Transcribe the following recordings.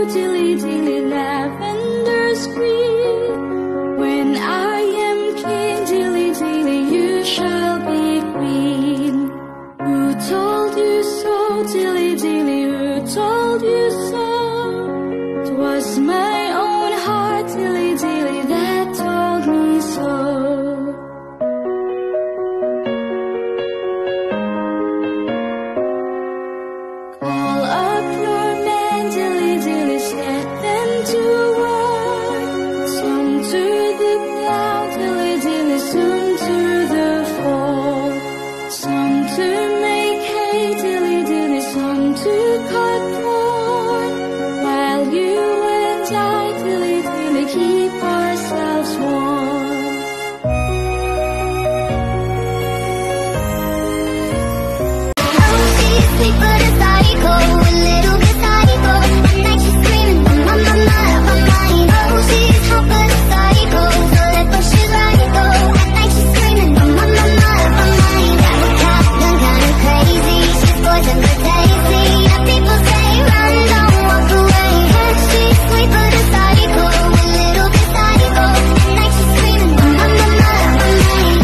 dilly dilly lavender's green. When I am king, dilly dilly, you shall be queen. Who told you so, dilly dilly, who told you so? 'Twas my own heart, dilly dilly, that told me so. Call up your men, dilly dilly, set them to work. Some to the plow, dilly dilly, soon to the fall. Some to make hay, dilly dilly, some to cut corn. While you and I, dilly dilly, keep ourselves warm. Sleep but a psycho, a little bit psycho. At night she's screaming, I'm on my mind. Oh, she's hot but a psycho, so let go, she's right though. At night she's screaming, I'm on my mind. Got a cat, done kinda crazy. She's poison but tasty. Now people say run, don't walk away. She's sleep but a psycho, a little bit psycho. At night she's screaming, I'm on my mind.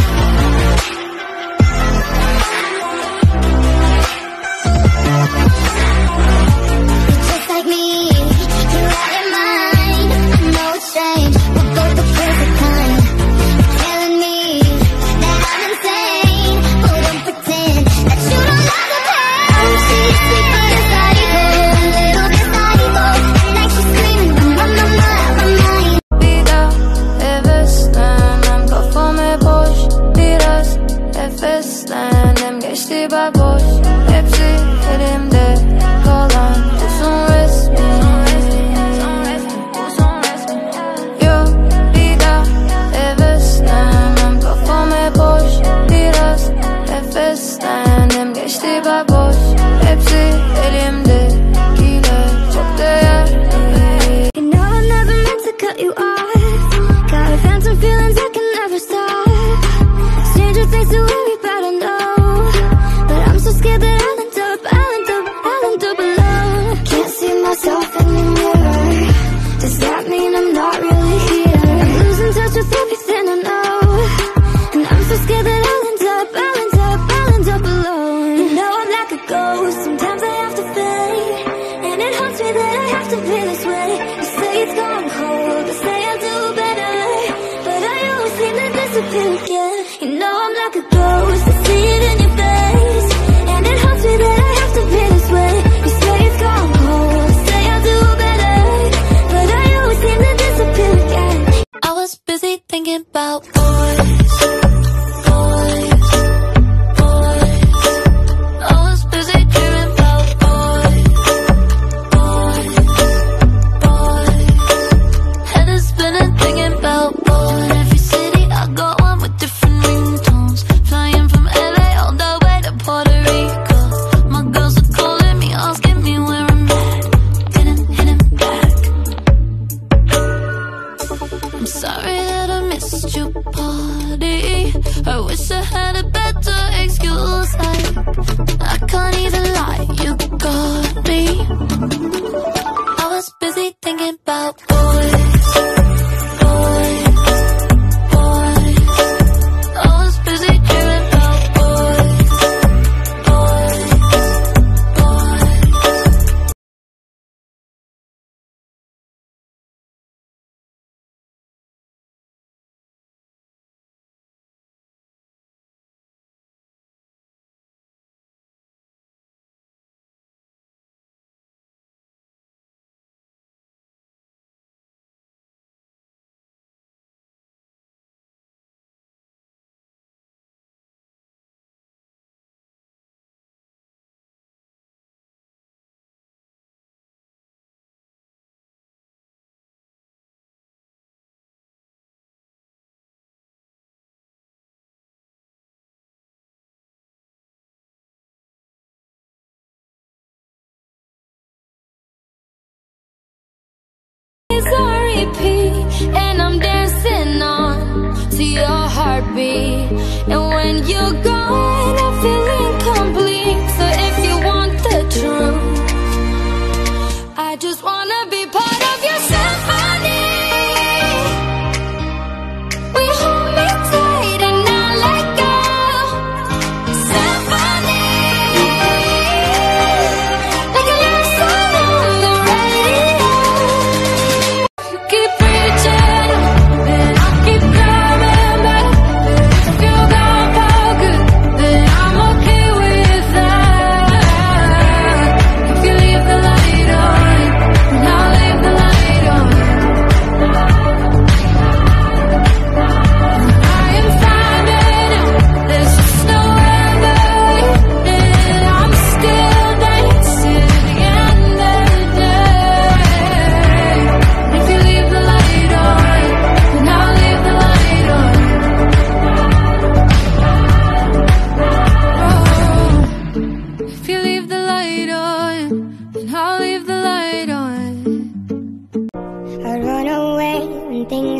Just like me, you're out your mind. I know it's strange, we're both the perfect kind. Telling me that I'm insane, but don't pretend that you don't love the pain. Oh, she's sweet but a psycho, a little bit psycho. At night she's screaming, I'm on my mind. Vida heveslen, kafamı boş. Biraz nefeslen, geçti bak boş. Hepsi elimde kalan uzun resmin. Yok bir daha heveslenmem, kafamı boş. Biraz nefeslendim, geçti bak boş. Hepsi elimde gile çok değerli. You know I never meant to cut you off. Got a phantom feelings I can never stop. Stranger things to worry about, I know. But I'm so scared that I'll end up alone. Can't see myself in the mirror. Does that mean I'm not really here? I'm losing touch with everything I know. And I'm so scared that I'll end up alone. You know I'm like a ghost, sometimes I have to fade. And it haunts me that I have to be this way. You say it's gone cold, I say I'll do better. But I always seem to disappear again. You know I'm like a ghost, I see it in your face. And it haunts me that I have to be this way. You say it's gone cold, I say I'll do better. But I always seem to disappear again. I was busy thinking about boys, boys, boys. I was busy dreaming about boys, boys, boys. Head is spinning thinking about boys. Every city I go on with different ringtones. Flying from LA all the way to Puerto Rico. My girls are calling me, asking me where I'm at. Didn't hit him back. I'm sorry that I missed your party. I wish I had a better excuse. I can't even lie, you got me. I was busy thinking about boys.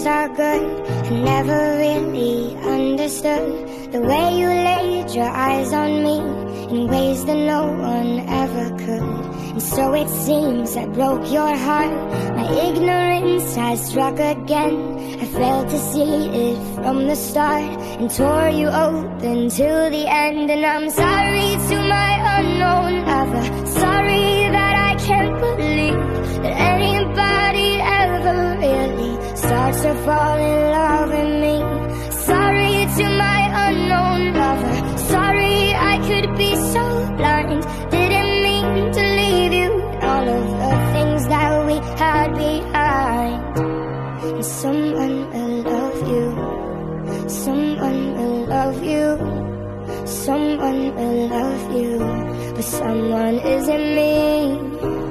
are good. I never really understood the way you laid your eyes on me in ways that no one ever could. And so it seems I broke your heart. My ignorance has struck again. I failed to see it from the start and tore you open till the end. And I'm sorry to my unknown lover. Sorry that I can't believe that anybody ever really starts to fall in love with me. Sorry to my unknown lover. Sorry I could be so blind. Didn't mean to leave you and all of the things that we had behind. And someone will love you. Someone will love you. Someone will love you, but someone isn't me.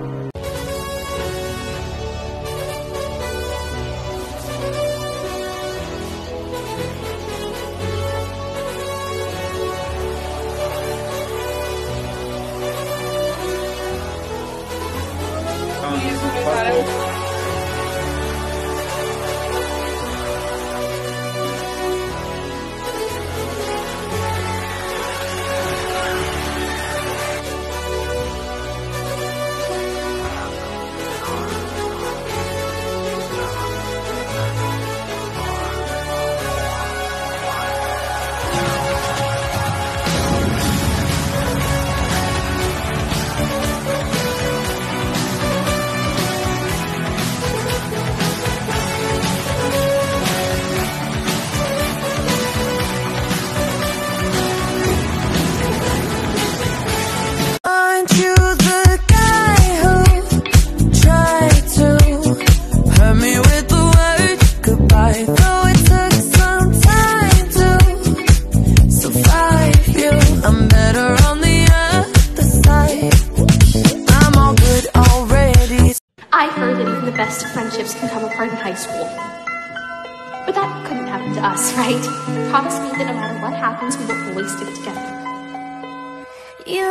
I heard that even the best of friendships can come apart in high school. But that couldn't happen to us, right? Promise me that no matter what happens, we will always stick together. You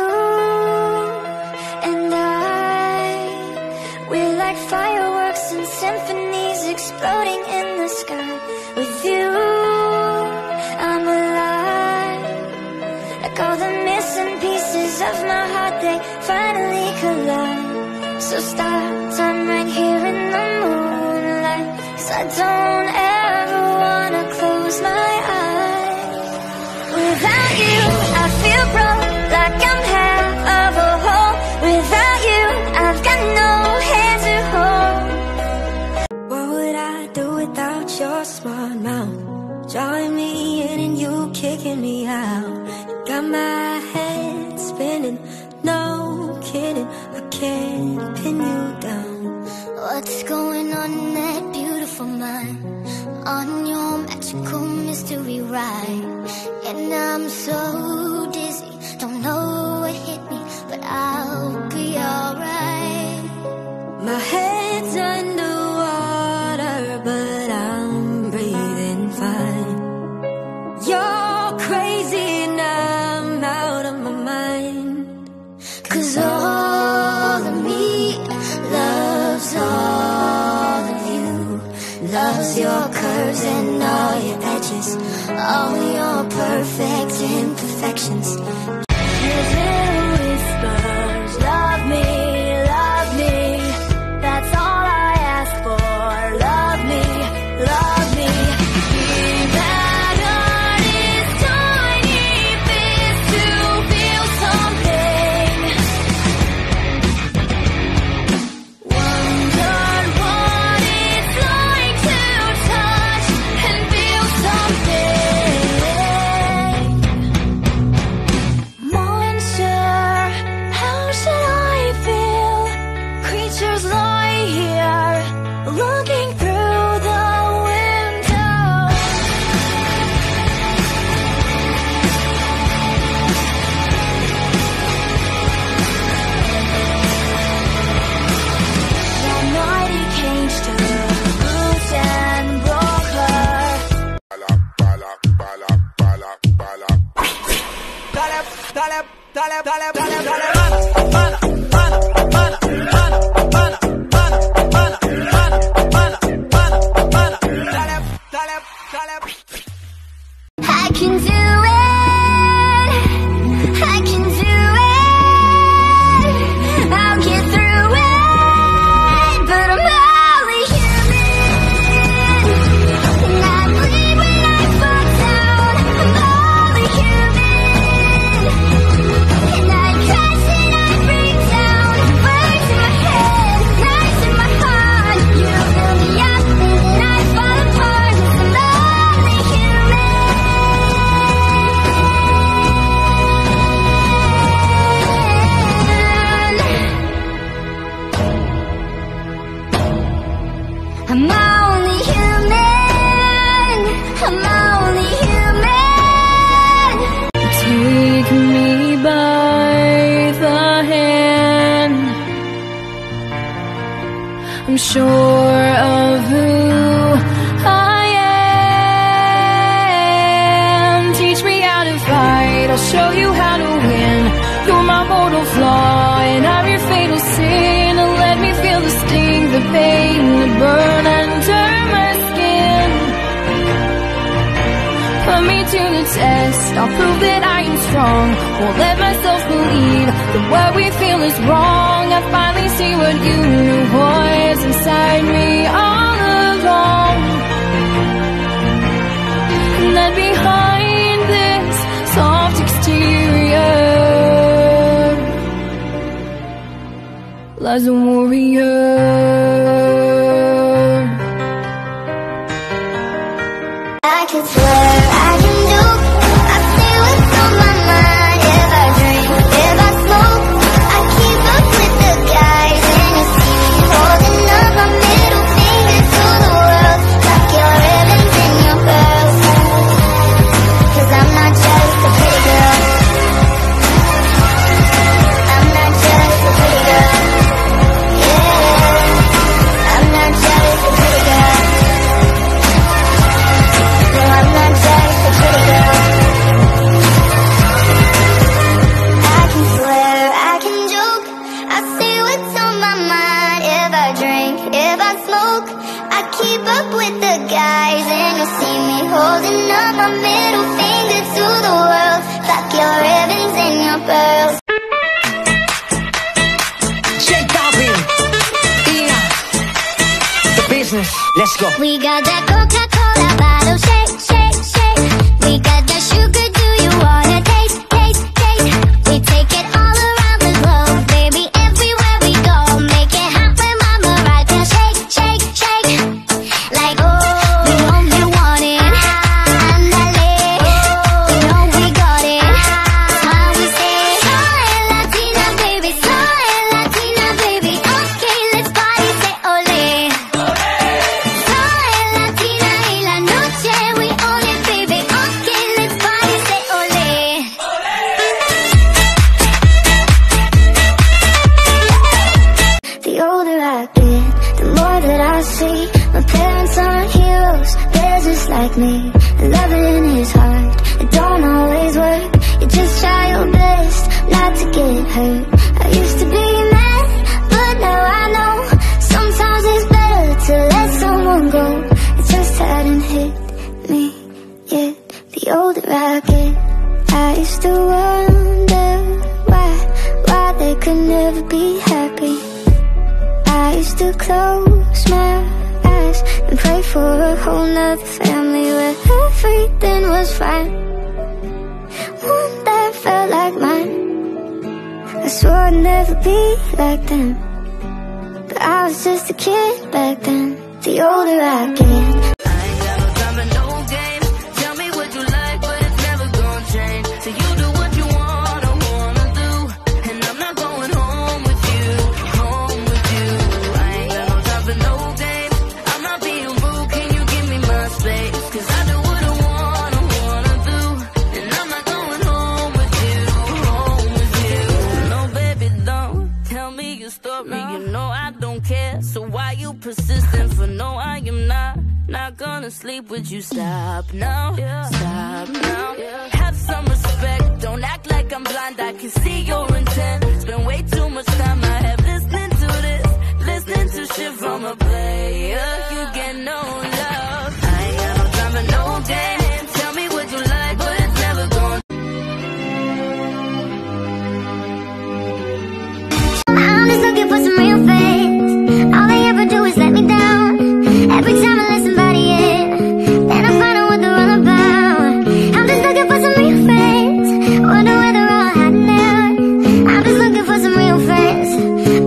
and I, we're like fireworks and symphonies exploding in the sky. With you, I'm alive. Like all the missing pieces of my heart, they finally collide. So stop time right here in the moonlight, 'cause I don't ever wanna close my eyes. Without you, I feel broke, like I'm half of a whole. Without you, I've got no hand to hold. What would I do without your smart mouth? Drawing me in and you kicking me out. You got my head spinning, no kidding, I can't pin you down. What's going on in that beautiful mind? On your magical mystery ride. And I'm so dizzy, don't know what hit me, but I'll be alright. My head's underwater, but I'm breathing fine. You're crazy and I'm out of my mind. 'Cause all of me loves all of you. Loves your curves and all your edges, all your perfect imperfections. These little whispers, love me, that's all I ask for. Love me, be that on its tiny bits to feel something. Wonder what it's like to touch and feel something. Monsters I'm only human. I'm only human. Take me by the hand. I'm sure of who I am. Teach me how to fight, I'll show you how to win. You're my mortal flaw and I'm your fatal sin. Let me feel the sting, the pain, the burn under my skin. Put me to the test, I'll prove that I am strong. Won't let myself believe that what we feel is wrong. I finally see what you knew was inside me all along. And that behind this soft exterior lies a warrior. I can swear, I can joke, I say what's on my mind. If I drink, if I smoke, I keep up with the guys. And you see me holding up my middle finger to the world, like your ribbons and your pearls. 'Cause I'm not just a pretty girl. I'm not just a pretty girl. Yeah, I'm not just a pretty girl. No, I'm not just a pretty girl. I can swear, I can joke, I say what's on my mind. If I drink, if I smoke, I keep up with the guys. And you'll see me holding up my middle finger to the world, like your ribbons and your pearls. J Balvin, Ina, the business, let's go. We got that Coca-Cola bottle, shake, shake, shake. We got that sugar, do you wanna taste, taste, taste? We take it all around the globe, baby, everywhere we go. Make it happen, mama, right there, shake, shake, shake. Like, oh, we know you want it, andale. We know we got it, how we say, soy Latina, baby, soy Latina, baby. Okay, let's party, say ole. Soy Latina y la noche we own it, baby. Okay, let's party, say ole. The older I get, the more that I see my parents aren't heroes, they're just like me. And loving is hard, it don't always work. You just try your best not to get hurt. I used to be mad, but now I know sometimes it's better to let someone go. It just hadn't hit me yet. The older I get, I used to wonder why they could never be happy. I used to close my eyes and pray for a whole nother family where everything was fine. One that felt like mine. I swore I'd never be like them, but I was just a kid back then. The older I get, I ain't got no time for no games. Tell me what you like, but it's never gonna change. So you do what you wanna do, and I'm not going home with you, home with you. I ain't got no time for no games. I'm not being rude, can you give me my space? 'Cause I do what I wanna do, and I'm not going home with you, home with you. No, baby, don't tell me you stop me. You know I don't care, so why you persistent? For no, I am not gonna sleep with you. Stop now, stop now. Have some respect, don't act like I'm blind. I can see your intent. Spend way too much time I have listening to this, listening to shit from a player. You get no love. I ain't got no time for no games. Tell me what you like, but it's never gonna. I'm just looking for some real friends. All they ever do is let me down. Every time I let somebody in, then I find out what they're all about. I'm just looking for some real friends. Wonder where they're all hiding out. I'm just looking for some real friends.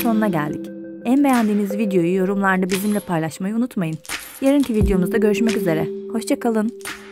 sonuna geldik. En beğendiğiniz videoyu yorumlarda bizimle paylaşmayı unutmayın. Yarınki videomuzda görüşmek üzere. Hoşça kalın.